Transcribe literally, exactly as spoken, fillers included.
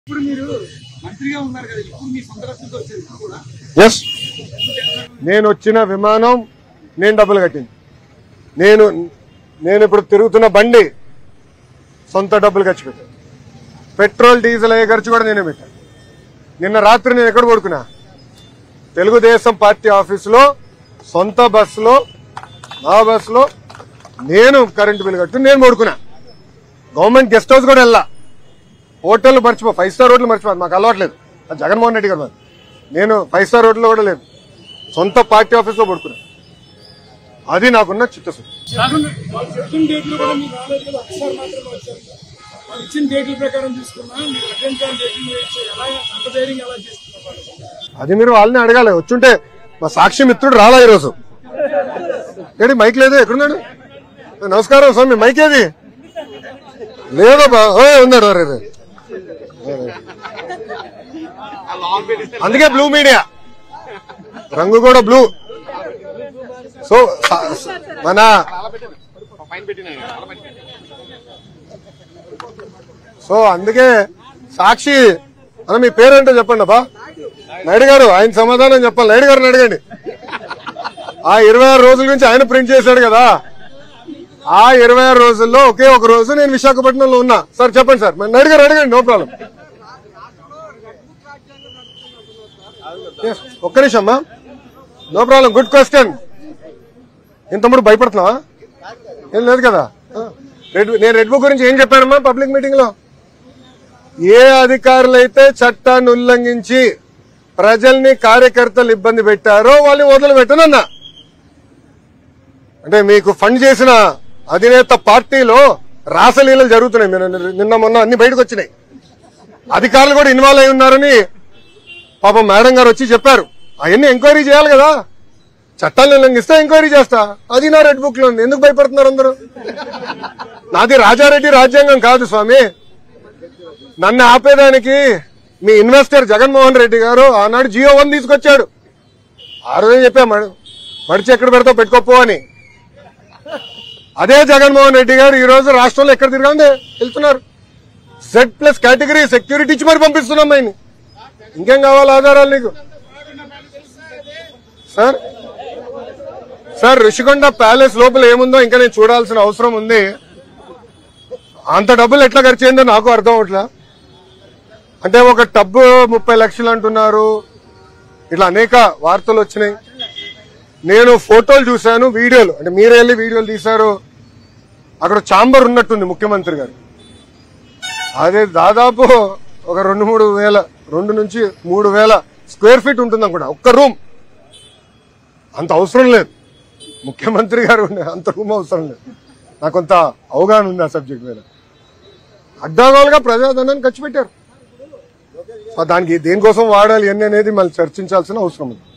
Yes నేను వచ్చిన విమానం నేను డబ్బులు కట్టింది. నేను నేను ఇప్పుడు తిరుగుతున్న బండి సొంత డబ్బులు ఖర్చు పెట్టాను. పెట్రోల్ డీజిల్ అయ్యే ఖర్చు కూడా నేనే పెట్టాను. నిన్న రాత్రి నేను ఎక్కడ పడుకున్నా? తెలుగుదేశం పార్టీ ఆఫీసులో సొంత బస్సులో నా బస్సులో నేను కరెంటు బిల్లు కట్టు నేను పడుకున్నా. గవర్నమెంట్ గెస్ట్ హౌస్ కూడా వెళ్ళా. హోటల్ మర్చిపో, ఫైవ్ స్టార్ హోటల్ మర్చిపో, మాకు అలవాట్లేదు. జగన్మోహన్ రెడ్డి గారు నేను ఫైవ్ స్టార్ హోటల్లో కూడా లేదు, సొంత పార్టీ ఆఫీస్లో పడుకున్నా. అది నాకున్న చిత్తశుద్ధి. అది మీరు వాళ్ళని అడగాలి. వచ్చుంటే మా సాక్షి మిత్రుడు రాలా ఈరోజు. ఏడి మైక్ లేదు, ఎక్కడున్నాడు? నమస్కారం స్వామి, మైక్ ఏది? లేదబ్బా, ఉన్నాడు. అందుకే బ్లూ మీడియా, రంగు కూడా బ్లూ. సో మన సో అందుకే సాక్షి అన్న మీ పేరేంటో చెప్పండి అబ్బా. నాయుడు గారు, ఆయన సమాధానం చెప్పాలి. నాయుడు గారిని అడగండి. ఆ ఇరవై ఆరు రోజుల నుంచి ఆయన ప్రింట్ చేశాడు కదా. ఆ ఇరవై ఆరు రోజుల్లో ఒకే ఒక రోజు నేను విశాఖపట్నంలో ఉన్నా. సార్ చెప్పండి సార్. నాయుడు గారు అడగండి, నో ప్రాబ్లం. ఒక్క నిమిషం అమ్మా, నో ప్రాబ్లం. Good question. నేను తమ్ముడు భయపడుతున్నావా? ఏం లేదు కదా. రెడ్ నేను రెడ్ బుక్ గురించి ఏం చెప్పానమ్మా పబ్లిక్ మీటింగ్ లో? ఏ అధికారులైతే చట్టాన్ని ఉల్లంఘించి ప్రజల్ని కార్యకర్తలు ఇబ్బంది పెట్టారో వాళ్ళని వదిలిపెట్టనన్నా. అంటే మీకు ఫండ్ చేసిన అధినేత పార్టీలో రాసలీలలు జరుగుతున్నాయి. నిన్న మొన్న అన్ని బయటకు వచ్చినాయి. అధికారులు కూడా ఇన్వాల్వ్ అయి ఉన్నారని పాపం మేడం గారు వచ్చి చెప్పారు. అవన్నీ ఎంక్వైరీ చేయాలి కదా. చట్టాలను ఉల్లంఘిస్తే ఎంక్వైరీ చేస్తా. అది నా రెడ్ బుక్ లో ఉంది. ఎందుకు భయపడుతున్నారు అందరూ? నాది రాజారెడ్డి రాజ్యాంగం కాదు స్వామి. నన్ను ఆపేదానికి మీ ఇన్వెస్టర్ జగన్మోహన్ రెడ్డి గారు ఆనాడు జియో వన్ తీసుకొచ్చాడు. ఆ రోజే చెప్పా, మడిచి ఎక్కడ పెడతావు పెట్టుకోపో అని. అదే జగన్మోహన్ రెడ్డి గారు ఈ రోజు రాష్ట్రంలో ఎక్కడ తిరగండి వెళ్తున్నారు. జెడ్ ప్లస్ కేటగిరీ సెక్యూరిటీ ఇచ్చి మరి పంపిస్తున్నాం ఆయన్ని. ఇంకేం కావాలి ఆధారాలు నీకు? సార్ సార్ ఋషికొండ ప్యాలెస్ లోపల ఏముందో ఇంకా నేను చూడాల్సిన అవసరం ఉంది. అంత డబ్బులు ఎట్లా ఖర్చు అయిందో నాకు అర్థం అవట్లా. అంటే ఒక టబ్బు ముప్పై లక్షలు అంటున్నారు. ఇట్లా అనేక వార్తలు వచ్చినాయి. నేను ఫోటోలు చూశాను, వీడియోలు, అంటే మీరే వెళ్ళి వీడియోలు తీశారు. అక్కడ ఛాంబర్ ఉన్నట్టుంది ముఖ్యమంత్రి గారు. అదే దాదాపు ఒక రెండు మూడు వేల రెండు నుంచి మూడు వేల స్క్వేర్ ఫీట్ ఉంటుంది అనుకుంటా ఒక్క రూమ్. అంత అవసరం లేదు ముఖ్యమంత్రి గారు ఉండే అంత రూమ్ అవసరం లేదు. నాకు కొంత అవగాహన ఉంది ఆ సబ్జెక్ట్ మీద. అడ్డాగోలుగా ప్రజాధనాన్ని ఖర్చు పెట్టారు. దానికి దేనికోసం వాడాలి అని అనేది మళ్ళీ చర్చించాల్సిన అవసరం ఉంది.